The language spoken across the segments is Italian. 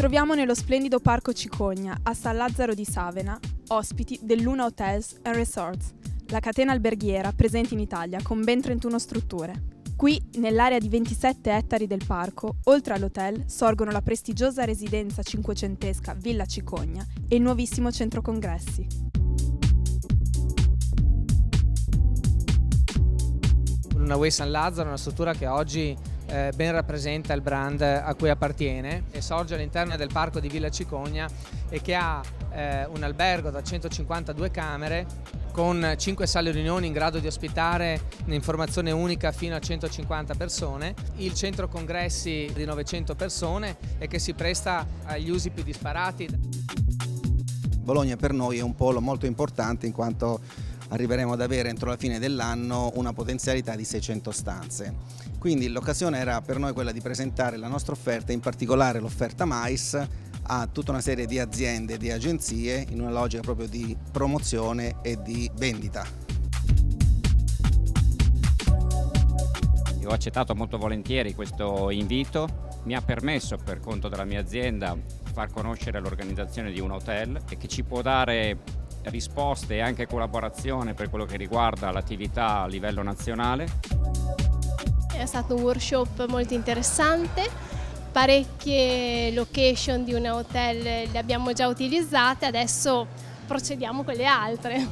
troviamo nello splendido Parco Cicogna, a San Lazzaro di Savena, ospiti del Luna Hotels and Resorts, la catena alberghiera presente in Italia con ben 31 strutture. Qui, nell'area di 27 ettari del parco, oltre all'hotel, sorgono la prestigiosa residenza cinquecentesca Villa Cicogna e il nuovissimo centro congressi. Luna Way San Lazzaro è una struttura che oggi ben rappresenta il brand a cui appartiene e sorge all'interno del parco di Villa Cicogna e che ha un albergo da 152 camere con 5 sale riunioni in grado di ospitare un'informazione unica fino a 150 persone, il centro congressi di 900 persone e che si presta agli usi più disparati. Bologna per noi è un polo molto importante in quanto arriveremo ad avere entro la fine dell'anno una potenzialità di 600 stanze. Quindi l'occasione era per noi quella di presentare la nostra offerta, in particolare l'offerta Mais, a tutta una serie di aziende e di agenzie in una logica proprio di promozione e di vendita. Io ho accettato molto volentieri questo invito, mi ha permesso per conto della mia azienda far conoscere l'organizzazione di un hotel e che ci può dare risposte e anche collaborazione per quello che riguarda l'attività a livello nazionale. È stato un workshop molto interessante, parecchie location di un hotel le abbiamo già utilizzate, adesso procediamo con le altre.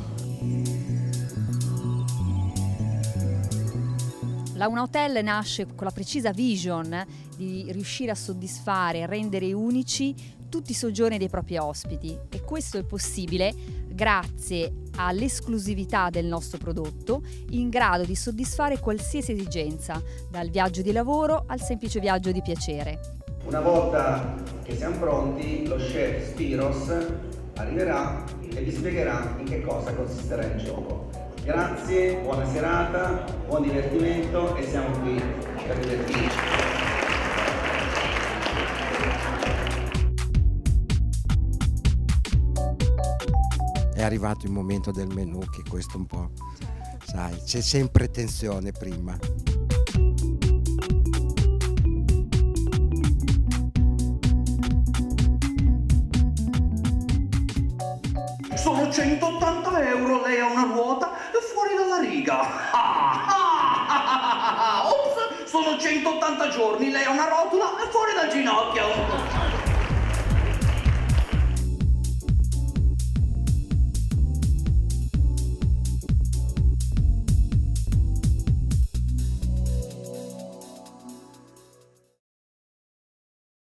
La Una Hotel nasce con la precisa vision di riuscire a soddisfare e rendere unici tutti i soggiorni dei propri ospiti e questo è possibile grazie all'esclusività del nostro prodotto in grado di soddisfare qualsiasi esigenza, dal viaggio di lavoro al semplice viaggio di piacere. Una volta che siamo pronti, lo chef Spiros arriverà e vi spiegherà in che cosa consisterà il gioco. Grazie, buona serata, buon divertimento e siamo qui per divertirci. È arrivato il momento del menù, che questo un po', sai, c'è sempre tensione prima. Sono 180 euro, lei ha una ruota fuori dalla riga. Ops, sono 180 giorni, lei ha una rotola fuori dal ginocchio.